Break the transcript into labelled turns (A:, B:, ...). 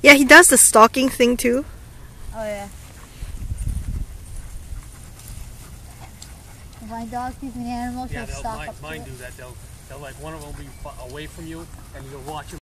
A: Yeah, he does the stalking thing too.
B: Oh yeah. If my dog sees an animal, she'll stalk up to it.
C: Mine do that. They'll like one of them will be away from you, and you'll watch them.